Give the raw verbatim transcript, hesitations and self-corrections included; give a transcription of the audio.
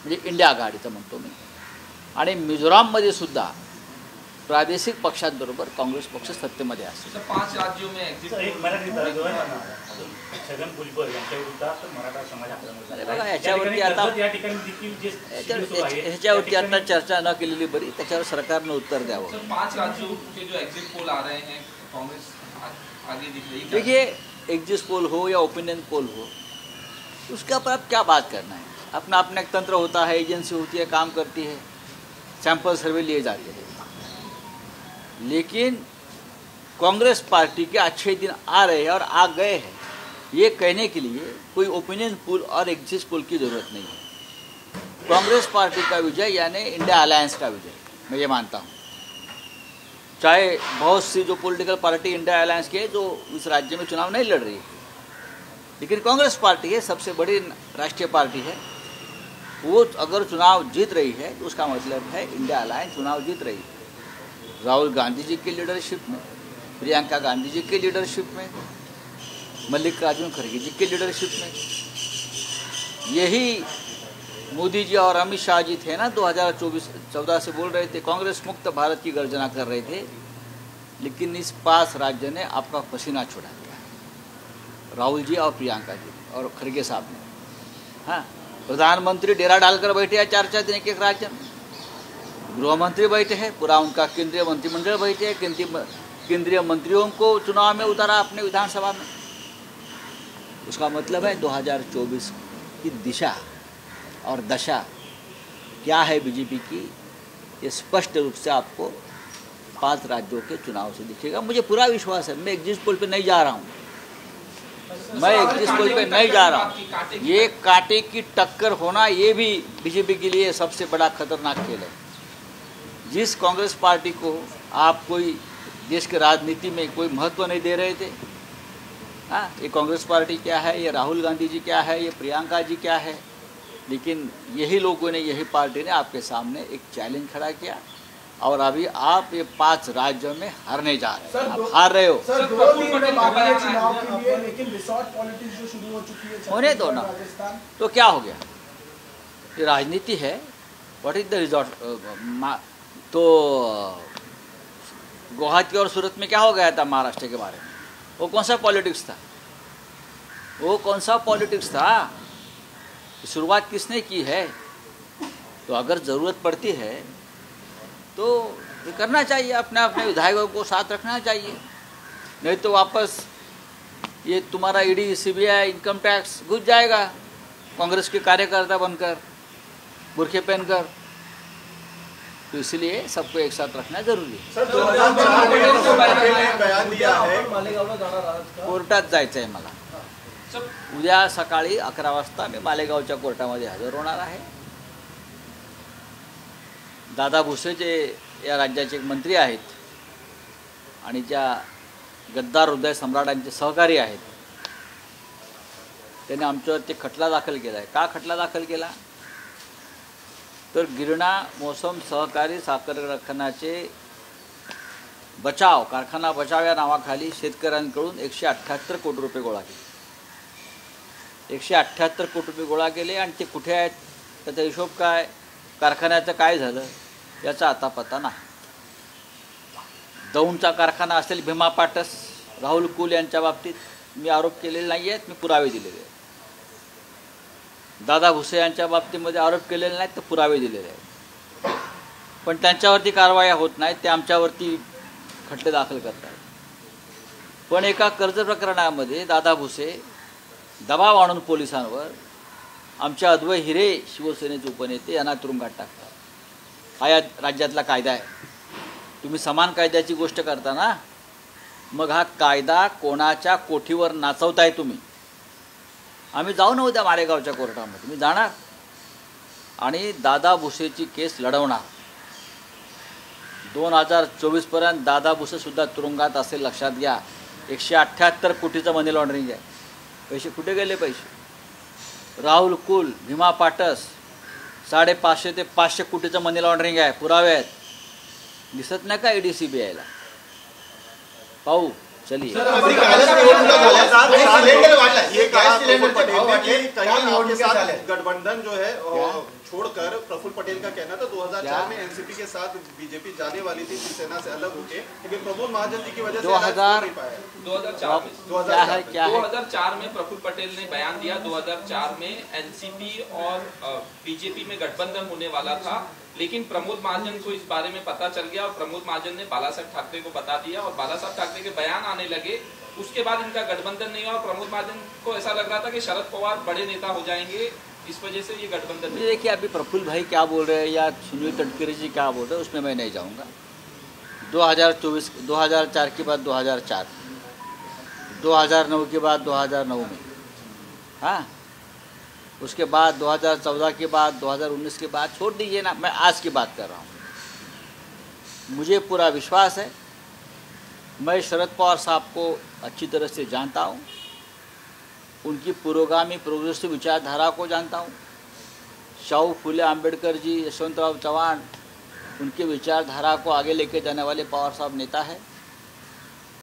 म्हणजे इंडिया आघाडीचं म्हणतो मी. आणि मिझोराममध्ये सुद्धा प्रादेशिक पक्षांबरोबर काँग्रेस पक्ष सत्तेमध्ये असेल. पाच राज्यों में एक्झिट छगन भुजबळ यांच्या विरोधात मराठा समाज बघा याच्यावरती आता ह्याच्यावरती आता चर्चा न केलेली बरी, त्याच्यावर सरकारनं उत्तर द्यावं. पाच राज्यों के जो एग्जिट पोल आ रहे हैं कांग्रेस आगे दिख रही है. देखिए एग्जिट पोल हो या ओपिनियन पोल हो, उसके ऊपर आप क्या बात करना है. अपना अपना एक तंत्र होता है, एजेंसी होती है, काम करती है, सैंपल सर्वे लिए जाते हैं. लेकिन कांग्रेस पार्टी के अच्छे दिन आ रहे हैं और आ गए हैं, ये कहने के लिए कोई ओपिनियन पोल और एग्जिट पोल की ज़रूरत नहीं है. कांग्रेस पार्टी का विजय यानी इंडिया अलायंस का विजय, मैं ये मानता हूँ. चाहे बहुत सी जो पॉलिटिकल पार्टी इंडिया अलायंस की है जो इस राज्य में चुनाव नहीं लड़ रही है, लेकिन कांग्रेस पार्टी है, सबसे बड़ी राष्ट्रीय पार्टी है, वो अगर चुनाव जीत रही है तो उसका मतलब है इंडिया अलायंस चुनाव जीत रही है. राहुल गांधी जी की लीडरशिप में, प्रियंका गांधी जी की लीडरशिप में, मल्लिकार्जुन खड़गे जी की लीडरशिप में, यही मोदी जी और अमित शाह जी थे ना दो हज़ार चौबीस चौदह से बोल रहे थे कांग्रेस मुक्त भारत की गर्जना कर रहे थे, लेकिन इस पास राज्य ने आपका पसीना छुड़ा दिया, राहुल जी और प्रियंका जी और खड़गे साहब ने. हाँ, प्रधानमंत्री डेरा डालकर बैठे हैं चार चार दिन एक एक राज्य में, गृह मंत्री बैठे हैं, पूरा उनका केंद्रीय मंत्रिमंडल बैठे हैं, केंद्रीय केंद्रीय मंत्रियों को चुनाव में उतारा अपने विधानसभा में. उसका मतलब है दो हज़ार चौबीस की दिशा और दशा क्या है बीजेपी की, ये स्पष्ट रूप से आपको पांच राज्यों के चुनाव से दिखेगा. मुझे पूरा विश्वास है. मैं एग्जिट पोल पे नहीं जा रहा हूँ, मैं एग्जिट पोल पे नहीं जा रहा हूँ. ये कांटे की टक्कर होना ये भी बीजेपी के लिए सबसे बड़ा खतरनाक खेल है. जिस कांग्रेस पार्टी को आप कोई देश के राजनीति में कोई महत्व नहीं दे रहे थे, हाँ, ये कांग्रेस पार्टी क्या है, ये राहुल गांधी जी क्या है, ये प्रियंका जी क्या है, लेकिन यही लोगों ने, यही पार्टी ने आपके सामने एक चैलेंज खड़ा किया और अभी आप ये पांच राज्यों में हारने जा रहे हैं. आप हार रहे हो. सर, दो दिन में बाकी है चुनाव के लिए, लेकिन रिसोर्ट पॉलिटिक्स जो शुरू हो चुकी है होने दो ना, तो क्या हो गया, ये राजनीति है. What is the resort. तो गुवाहाटी और सूरत में क्या हो गया था महाराष्ट्र के बारे में, वो कौन सा पॉलिटिक्स था, वो कौन सा पॉलिटिक्स था. शुरुआत किसने की है. तो अगर ज़रूरत पड़ती है तो ये करना चाहिए, अपने अपने विधायकों को साथ रखना चाहिए, नहीं तो वापस ये तुम्हारा ईडी सीबीआई इनकम टैक्स घुस जाएगा कांग्रेस के कार्यकर्ता बनकर बुरखे पहनकर. तो इसलिए सबको एक साथ रखना जरूरी है. कोर्टात जायचं आहे मला. उद्या सकाळी अकरा वाजता मी मालेगावच्या कोर्टामध्ये हजर होणार आहे. दादा भुसे जे या राज्याचे एक मंत्री आहेत आणि ज्या गद्दार हृदय सम्राटांचे सहकारी आहेत, त्यांनी आमच्यावरती खटला दाखल केला आहे. का खटला दाखल केला, तर गिरणा मोसम सहकारी साखर कारखान्याचे बचाव कारखाना बचाव या नावाखाली शेतकऱ्यांकडून एकशे अठ्ठ्याहत्तर कोटी रुपये गोळा केले. एकशे अठ्ठ्याहत्तर कोटी रुपये गोळा केले आणि ते कुठे आहेत, त्याचा हिशोब काय, कारखान्याचं काय झालं याचा आता पत्ता नाही. दौंडचा कारखाना असेल भीमा पाटस, राहुल कुल यांच्या बाबतीत मी आरोप केलेले नाही आहेत, मी पुरावे दिलेले आहेत. दादा भुसे यांच्या बाबतीमध्ये आरोप केलेले नाहीत, तर पुरावे दिलेले आहेत. पण त्यांच्यावरती कारवाई होत नाहीत, ते आमच्यावरती खटले दाखल करतात. पण एका कर्ज प्रकरणामध्ये दादा भुसे दबाव आणून पोलिसांवर आमच्या अद्वै हिरे शिवसेनेचे उपनेते यांना तुरुंगात टाकतात. हा या राज्यातला कायदा आहे. तुम्ही समान कायद्याची गोष्ट करता ना, मग हा कायदा कोणाच्या कोठीवर नाचवताय तुम्ही. आम्ही जाऊ ना उद्या मालेगावच्या कोर्टामध्ये, मी जाणार आणि दादा भुसेची केस लढवणार. दोन हजार चोवीसपर्यंत दादा भुसेसुद्धा तुरुंगात असेल, लक्षात घ्या. एकशे अठ्ठ्याहत्तर कोटीचं मनी लॉन्ड्रिंग आहे. पैसे कुठे गेले पैसे. राहुल कुल, भीमा पाटस साडेपाचशे ते पाचशे कोटीचं मनी लॉन्ड्रिंग आहे, पुरावे आहेत. दिसत नाही का ईडी सीबीआयला. पाहू चलिए अभी कालच निवडणुका झाल्या, सात सिलेंडर वाढला, ये कहा प्रफुल्ल पटेल ने कि कहीं आपके साथ गठबंधन जो है छोड़कर, प्रफुल्ल पटेल का कहना था दो हज़ार चार में एनसीपी के साथ बीजेपी जाने वाली थी शिवसेना से अलग होके, लेकिन प्रमोद महाजन जी की वजह से दो हजार दो हजार चार में क्या है क्या दो है हज़ार चार में प्रफुल्ल पटेल ने बयान दिया, दो हज़ार चार में एनसीपी और बीजेपी में गठबंधन होने वाला था, लेकिन प्रमोद महाजन को इस बारे में पता चल गया और प्रमोद महाजन ने बाला साहब ठाकरे को बता दिया और बाला साहब ठाकरे के बयान आने लगे। उसके बाद इनका गठबंधन नहीं हुआ और प्रमोद महाजन को ऐसा लग रहा था कि शरद पवार बड़े नेता हो जाएंगे, इस वजह से ये गठबंधन नहीं। देखिए अभी प्रफुल्ल भाई क्या बोल रहे हैं या सुनील तटकरे जी क्या बोल रहे हैं उसमें मैं नहीं जाऊंगा। दो हज़ार चौबीस दो हज़ार चार के बाद दो हज़ार चार दो हज़ार नौ के बाद दो हज़ार नौ में, हाँ उसके बाद दो हज़ार चौदह के बाद दो हज़ार उन्नीस के बाद छोड़ दीजिए ना, मैं आज की बात कर रहा हूँ। मुझे पूरा विश्वास है, मैं शरद पवार साहब को अच्छी तरह से जानता हूँ, उनकी पुरोगामी प्रोग्रेसिव विचारधारा को जानता हूँ। शाहू फुले अम्बेडकर जी, यशवंतराव चव्हाण, उनके विचारधारा को आगे लेके जाने वाले पवार साहब नेता है।